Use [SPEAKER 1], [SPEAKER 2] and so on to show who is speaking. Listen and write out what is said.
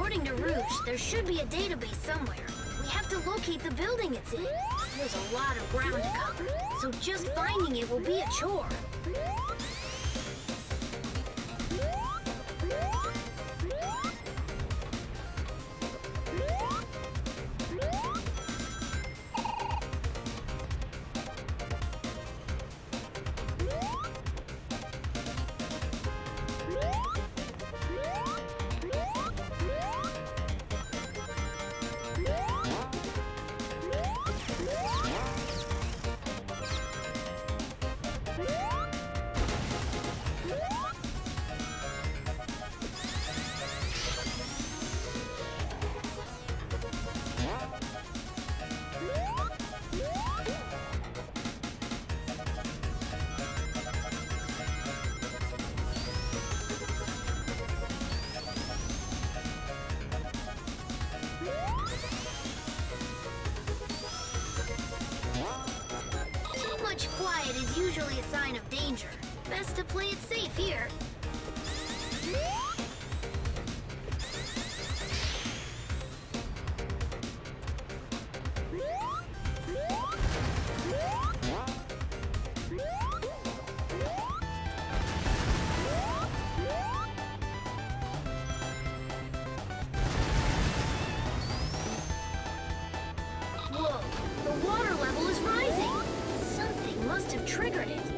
[SPEAKER 1] According to Rouge, there should be a database somewhere. We have to locate the building it's in. There's a lot of ground to cover, so just finding it will be a chore. Quiet is usually a sign of danger. Best to play it safe here. Whoa, the water level is rising. Something must have triggered it.